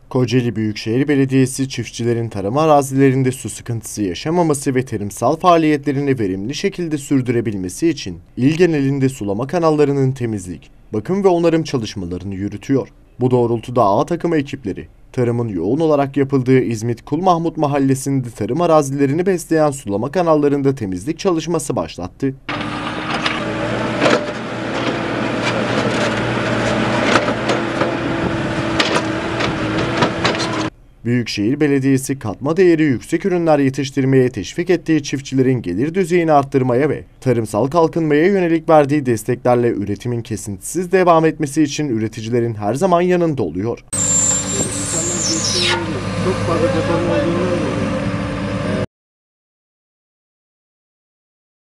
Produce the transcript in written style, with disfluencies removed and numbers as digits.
Kocaeli Büyükşehir Belediyesi çiftçilerin tarım arazilerinde su sıkıntısı yaşamaması ve tarımsal faaliyetlerini verimli şekilde sürdürebilmesi için il genelinde sulama kanallarının temizlik, bakım ve onarım çalışmalarını yürütüyor. Bu doğrultuda A takımı ekipleri, tarımın yoğun olarak yapıldığı İzmit Kulmahmut Mahallesi'nde tarım arazilerini besleyen sulama kanallarında temizlik çalışması başlattı. Büyükşehir Belediyesi katma değeri yüksek ürünler yetiştirmeye teşvik ettiği çiftçilerin gelir düzeyini arttırmaya ve tarımsal kalkınmaya yönelik verdiği desteklerle üretimin kesintisiz devam etmesi için üreticilerin her zaman yanında oluyor. Çok fazla